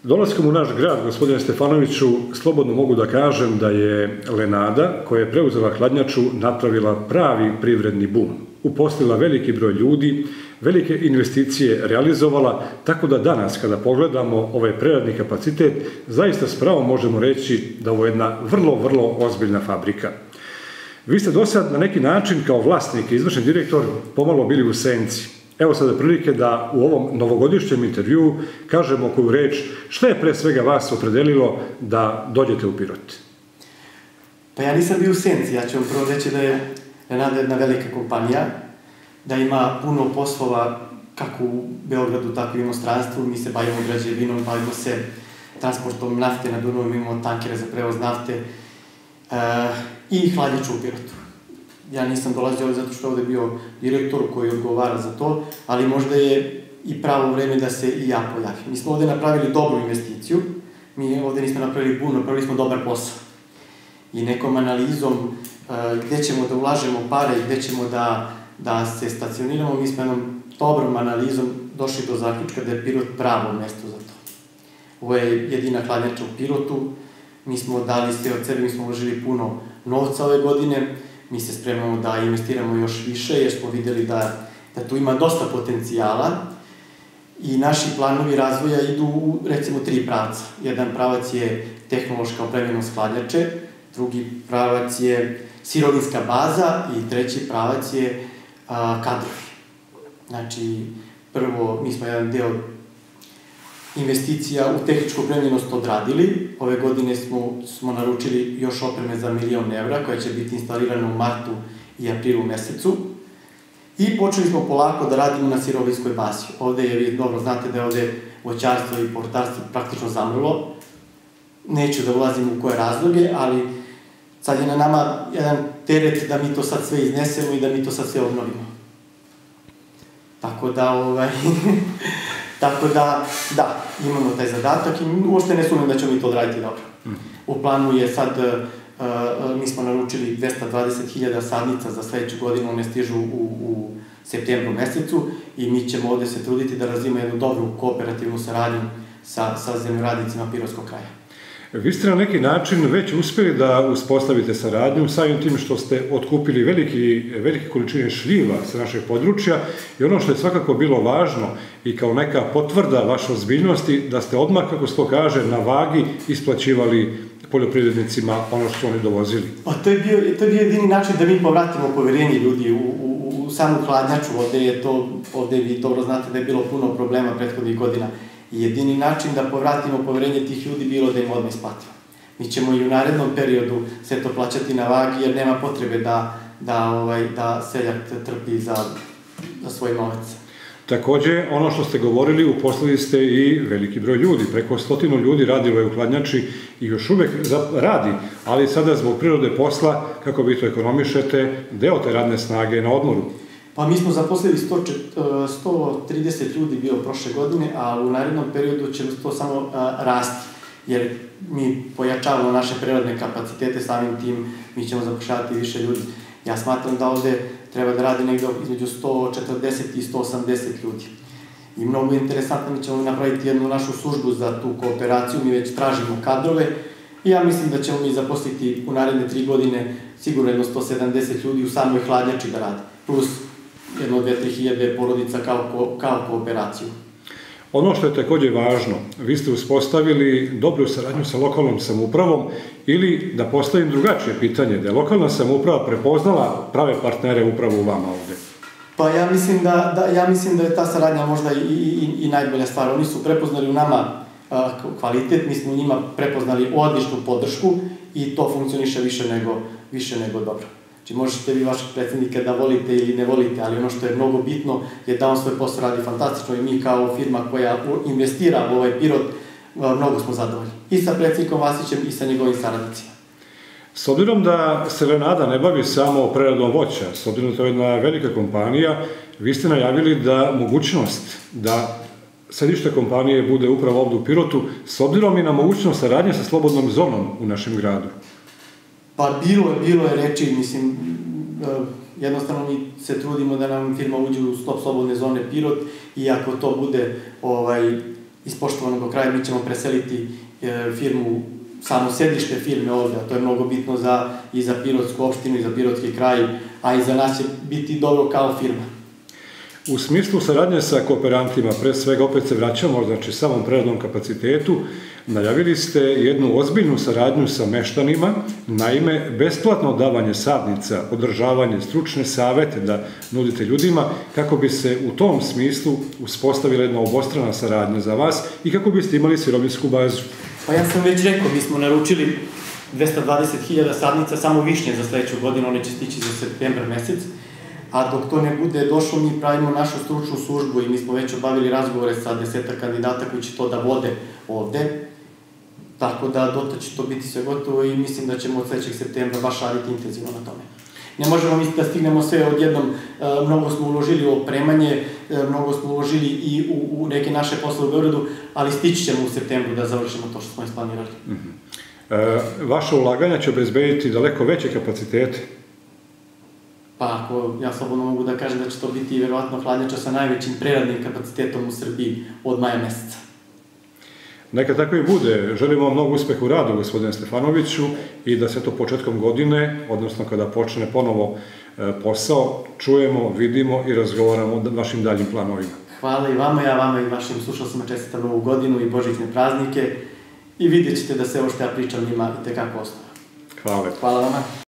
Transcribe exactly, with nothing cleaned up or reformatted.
Dolaskom u naš grad, gospodine Stefanoviću, slobodno mogu da kažem da je Lenada, koja je preuzela hladnjaču, napravila pravi privredni bum. Uposlila veliki broj ljudi, velike investicije realizovala, tako da danas, kada pogledamo ovaj preradni kapacitet, zaista s pravom možemo reći da ovo je jedna vrlo, vrlo ozbiljna fabrika. Vi ste do sad na neki način kao vlasnik i izvršni direktor pomalo bili u senci. Evo sada prilike da u ovom novogodišnjem intervjuu kažemo koju reč, šta je pre svega vas opredelilo da dođete u Pirot? Pa ja nisam bio u senci, ja ću vam prvo reći da je Lenada jedna velika kompanija, da ima puno poslova kako u Beogradu, tako i u inostranstvu. Mi se bavimo građevinom, bavimo se transportom nafte na Dunavu, imamo tankere za prevoz nafte i hladnjaču u Pirotu. Ja nisam dolazio ovdje zato što ovdje je bio direktor koji odgovara za to, ali možda je i pravo vreme da se i ja pojavim. Mi smo ovdje napravili dobru investiciju, mi ovdje nismo napravili puno, napravili smo dobar posao. I nekom analizom gdje ćemo da ulažemo pare i gdje ćemo da se stacioniramo, mi smo jednom dobrom analizom došli do zaključka da je Pirot pravo mjesto za to. Ovo je jedina hladnjača u Pirotu, mi smo dali sve od sebe, mi smo uložili puno novca ove godine, mi se spremamo da investiramo još više jer smo vidjeli da tu ima dosta potencijala i naši planovi razvoja idu u recimo tri pravca. Jedan pravac je tehnološka opremljenost hladnjače, drugi pravac je sirovinska baza i treći pravac je kadrovi. Znači, prvo, mi smo jedan deo investicija u tehničku opremljenost odradili. Ove godine smo naručili još opreme za milion evra koja će biti instalirana u martu i aprilu mesecu. I počeli smo polako da radimo na sirovinskoj bazi. Ovde je, vi dobro znate da je ovde voćarstvo i povrtarstvo praktično zamrlo. Neću da ulazim u koje razloge, ali sad je na nama jedan teret da mi to sad sve iznesemo i da mi to sad sve obnovimo. Tako da, ovaj... Tako da, da, imamo taj zadatak i uopšte ne sumnjam da ćemo mi to odraditi dobro. U planu je sad, mi smo naručili dvesta dvadeset hiljada sadnica za sledeću godinu, one stižu u septembru mesecu i mi ćemo ovde se truditi da razvijemo jednu dobru kooperativnu saradnju sa zemljoradnicima Pirotskog kraja. Vi ste na neki način već uspjeli da uspostavite saradnju samim tim što ste otkupili velike količine šljiva sa našeg područja i ono što je svakako bilo važno i kao neka potvrda vaše ozbiljnosti da ste odmah, kako se to kaže, na vagi isplaćivali poljoprivrednicima ono što su oni dovozili. Pa to je bio jedini način da mi povratimo poverenje ljudi u samu hladnjaču. Ovde vi dobro znate da je bilo puno problema prethodnih godina. I jedini način da povratimo poverenje tih ljudi bilo da im odmah isplatimo. Mi ćemo i u narednom periodu sve to plaćati na vagi jer nema potrebe da seljak trpi za svoj novac. Takođe, ono što ste govorili, uposlili ste i veliki broj ljudi. Preko stotinu ljudi radilo je u hladnjači i još uvek radi, ali sada zbog prirode posla, kako vi to ekonomišete, deo te radne snage je na odmoru. Pa mi smo zaposlili sto trideset ljudi bilo prošle godine, a u narednom periodu će to samo rasti, jer mi pojačavamo naše prirodne kapacitete, samim tim mi ćemo zapošljavati više ljudi. Ja smatram da ovde treba da radi negde između sto četrdeset i sto osamdeset ljudi. I mnogo interesantno, mi ćemo napraviti jednu našu službu za tu kooperaciju, mi već tražimo kadrove i ja mislim da ćemo mi zaposliti u naredne tri godine sigurno jedno sto sedamdeset ljudi u samoj hladnjači da rade, plus jedno dve do tri hiljade porodica kao kooperaciju. Ono što je također važno, vi ste uspostavili dobru saradnju sa lokalnom samoupravom ili, da postavim drugačije pitanje, da je lokalna samouprava prepoznala prave partnere upravo u vama ovde? Pa ja mislim da je ta saradnja možda i najbolja stvar. Oni su prepoznali u nama kvalitet, mi smo u njima prepoznali odličnu podršku i to funkcioniše više nego dobro. Znači, možete vi vašeg predsjednika da volite ili ne volite, ali ono što je mnogo bitno je da on svoj posao radi fantastično i mi kao firma koja investira u ovaj Pirot, mnogo smo zadovoljni. I sa predsjednikom Vasićem i sa njegovim saradnicima. S obzirom da se Lenada ne bavi samo preradom voća, s obzirom da to je jedna velika kompanija, vi ste najavili da mogućnost da sedište kompanije bude upravo ovdje u Pirotu, s obzirom i na mogućnost saradnje sa slobodnom zonom u našem gradu. Pa bilo je, bilo je reči, mislim, jednostavno mi se trudimo da nam firma uđe u slobodne zone Pirot i ako to bude ispoštovano do kraja. Mi ćemo preseliti firmu, samo sedište firme ovdje, a to je mnogo bitno za, i za Pirotsku opštinu i za Pirotski kraj, a i za nas će biti dobro kao firma. U smislu saradnje sa kooperantima, pre svega opet se vraćamo, znači samom preradnom kapacitetu, najavili ste jednu ozbiljnu saradnju sa meštanima, naime, besplatno davanje sadnica, održavanje, stručne savete da nudite ljudima, kako bi se u tom smislu uspostavila jedna obostrana saradnja za vas i kako biste imali sirovinsku bazu. Pa ja sam već rekao, mi smo naručili dvesta dvadeset hiljada sadnica, samo višnje za sledeću godinu, one će stići za septembar mesec, a dok to ne bude došlo, mi pravimo našu stručnu službu i mi smo već obavili razgovore sa desetak kandidata koji će to da vode ovde, tako da dota će to biti sve gotovo i mislim da ćemo od sledećeg septembra baš raditi intenzivno na tome. Ne možemo misliti da stignemo sve odjednom, mnogo smo uložili u opremanje, mnogo smo uložili i u neke naše posle u Beogradu, ali stići ćemo u septembru da završimo to što smo isplanirali. Vaša ulaganja će obezbediti daleko veće kapacitete? Pa ako ja slobodno mogu da kažem da će to biti verovatno hladnjača sa najvećim preradnim kapacitetom u Srbiji od maja meseca. Neka tako i bude. Želimo vam mnogo uspeha u radu, gospodine Stefanoviću, i da se to početkom godine, odnosno kada počne ponovo posao, čujemo, vidimo i razgovaramo o vašim daljim planovima. Hvala i vama, ja vama i vašim slušalcima čestitam Novu godinu i božićne praznike i vidjet ćete da se ovo što ja pričam njima i tekako osnova. Hvala. Hvala vama.